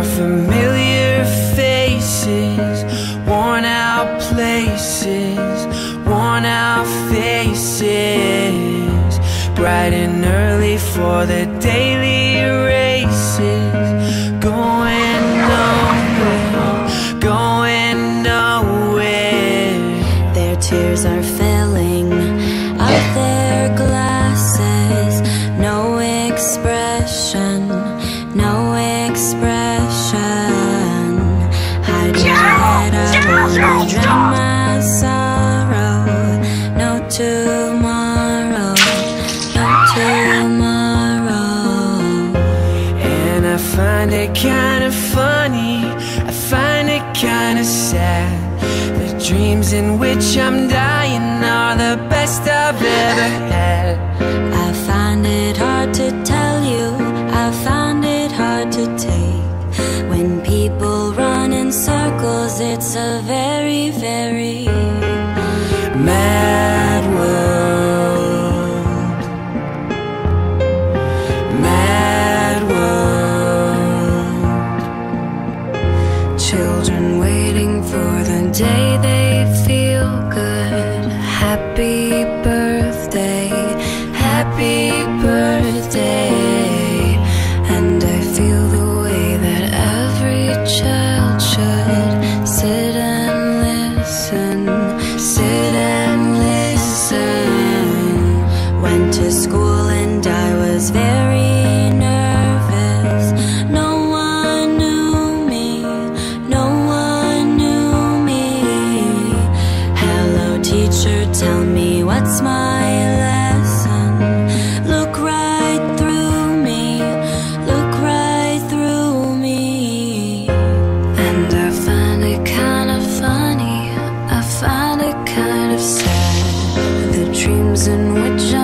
are familiar faces, worn out places, worn out faces, bright and early for the daily races, going nowhere, going nowhere. Their tears are filling up their glasses, no expression, no expression. Hide your head, I wanna drown my sorrow. No tomorrow, no tomorrow. And I find it kind of funny, I find it kind of sad. The dreams in which I'm dying are the best I've ever had. I find it hard to tell you, I find it hard to take. When people run in circles, it's a very, very mad world, mad world. Children waiting for the day they feel good. Happy birthday, happy birthday. And I feel the way that every child should sit and listen, sit and listen. Went to school and I was very nervous. No one knew me, no one knew me. Hello teacher, tell me what's my lesson. Look right through me, look right through me. And I find it kind of funny, I find it kind of sad. The dreams in which